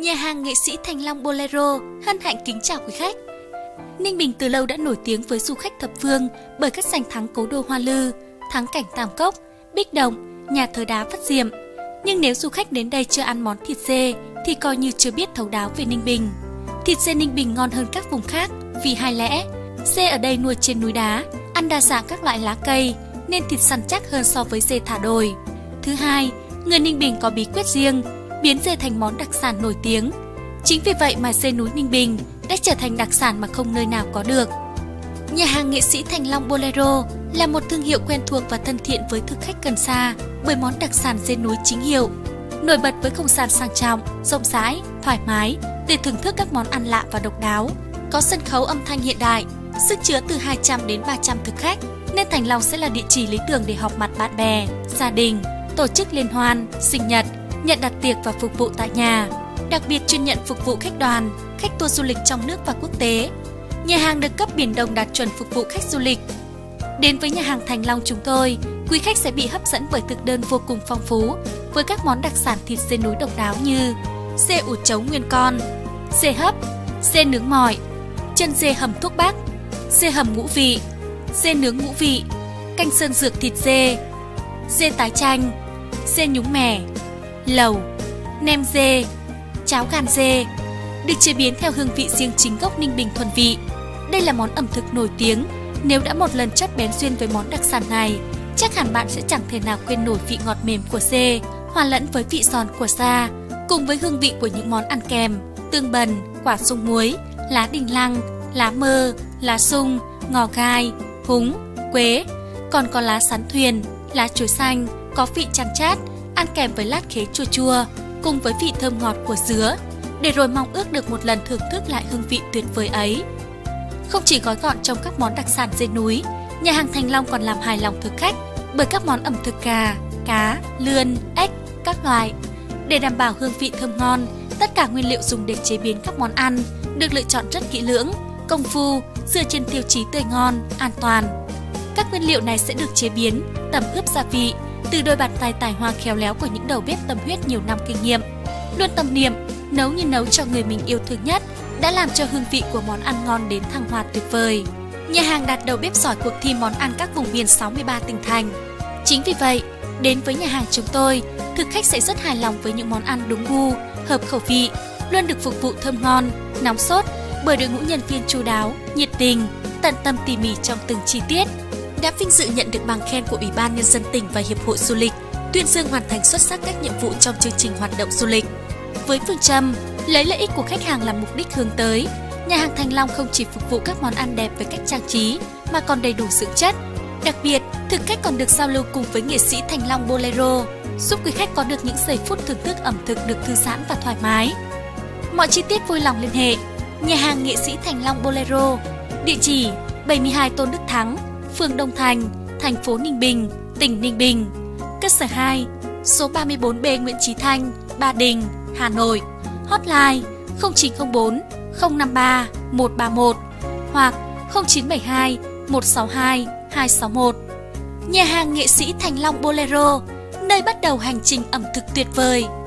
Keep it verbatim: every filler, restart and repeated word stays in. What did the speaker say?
Nhà hàng nghệ sĩ Thành Long Bolero hân hạnh kính chào quý khách. Ninh Bình từ lâu đã nổi tiếng với du khách thập phương bởi các danh thắng cố đô Hoa Lư, thắng cảnh Tam Cốc, Bích Động, nhà thờ đá Vất Diệm. Nhưng nếu du khách đến đây chưa ăn món thịt dê thì coi như chưa biết thấu đáo về Ninh Bình. Thịt dê Ninh Bình ngon hơn các vùng khác vì hai lẽ: dê ở đây nuôi trên núi đá, ăn đa dạng các loại lá cây nên thịt săn chắc hơn so với dê thả đồi. Thứ hai, người Ninh Bình có bí quyết riêng, biến dê thành món đặc sản nổi tiếng. Chính vì vậy mà dê núi Ninh Bình đã trở thành đặc sản mà không nơi nào có được. Nhà hàng nghệ sĩ Thành Long Bolero là một thương hiệu quen thuộc và thân thiện với thực khách gần xa bởi món đặc sản dê núi chính hiệu. Nổi bật với không gian sang trọng, rộng rãi, thoải mái để thưởng thức các món ăn lạ và độc đáo. Có sân khấu âm thanh hiện đại, sức chứa từ hai trăm đến ba trăm thực khách, nên Thành Long sẽ là địa chỉ lý tưởng để họp mặt bạn bè, gia đình, tổ chức liên hoan, sinh nhật, nhận đặt tiệc và phục vụ tại nhà. Đặc biệt chuyên nhận phục vụ khách đoàn, khách tour du lịch trong nước và quốc tế. Nhà hàng được cấp biển đồng đạt chuẩn phục vụ khách du lịch. Đến với nhà hàng Thành Long chúng tôi, quý khách sẽ bị hấp dẫn bởi thực đơn vô cùng phong phú với các món đặc sản thịt dê núi độc đáo như dê ủ chấu nguyên con, dê hấp, dê nướng mỏi, chân dê hầm thuốc bắc, dê hầm ngũ vị, dê nướng ngũ vị, canh sơn dược thịt dê, dê tái chanh, dê nhúng mè, lẩu, nem dê, cháo gan dê, được chế biến theo hương vị riêng chính gốc Ninh Bình thuần vị. Đây là món ẩm thực nổi tiếng. Nếu đã một lần chót bén duyên với món đặc sản này, chắc hẳn bạn sẽ chẳng thể nào quên nổi vị ngọt mềm của dê, hòa lẫn với vị giòn của da, cùng với hương vị của những món ăn kèm: tương bần, quả sung muối, lá đình lăng, lá mơ, lá sung, ngò gai, húng, quế, còn có lá sắn thuyền, lá chuối xanh, có vị chăn chát, ăn kèm với lát khế chua chua, cùng với vị thơm ngọt của dứa, để rồi mong ước được một lần thưởng thức lại hương vị tuyệt vời ấy. Không chỉ gói gọn trong các món đặc sản dê núi, nhà hàng Thành Long còn làm hài lòng thực khách bởi các món ẩm thực gà, cá, lươn, ếch, các loại. Để đảm bảo hương vị thơm ngon, tất cả nguyên liệu dùng để chế biến các món ăn được lựa chọn rất kỹ lưỡng, công phu, dựa trên tiêu chí tươi ngon, an toàn. Các nguyên liệu này sẽ được chế biến, tẩm ướp gia vị từ đôi bàn tay tài hoa khéo léo của những đầu bếp tâm huyết nhiều năm kinh nghiệm. Luôn tâm niệm nấu như nấu cho người mình yêu thương nhất đã làm cho hương vị của món ăn ngon đến thăng hoa tuyệt vời. Nhà hàng đạt đầu bếp giỏi cuộc thi món ăn các vùng miền sáu mươi ba tỉnh thành. Chính vì vậy, đến với nhà hàng chúng tôi, thực khách sẽ rất hài lòng với những món ăn đúng gu, hợp khẩu vị, luôn được phục vụ thơm ngon, nóng sốt bởi đội ngũ nhân viên chu đáo, nhiệt tình, tận tâm tỉ mỉ trong từng chi tiết. Đã vinh dự nhận được bằng khen của Ủy ban Nhân dân tỉnh và Hiệp hội Du lịch, tuyên dương hoàn thành xuất sắc các nhiệm vụ trong chương trình hoạt động du lịch. Với phương châm lấy lợi ích của khách hàng làm mục đích hướng tới, nhà hàng Thành Long không chỉ phục vụ các món ăn đẹp với cách trang trí mà còn đầy đủ dưỡng chất. Đặc biệt, thực khách còn được giao lưu cùng với nghệ sĩ Thành Long Bolero, giúp quý khách có được những giây phút thưởng thức ẩm thực được thư giãn và thoải mái. Mọi chi tiết vui lòng liên hệ nhà hàng nghệ sĩ Thành Long Bolero, địa chỉ bảy mươi hai Tôn Đức Thắng, phường Đông Thành, thành phố Ninh Bình, tỉnh Ninh Bình. Cơ sở hai, số ba mươi bốn B Nguyễn Chí Thanh, Ba Đình, Hà Nội. Hotline không chín không bốn không năm ba một ba một hoặc không chín bảy hai một sáu hai hai sáu một. Nhà hàng nghệ sĩ Thành Long Bolero, nơi bắt đầu hành trình ẩm thực tuyệt vời.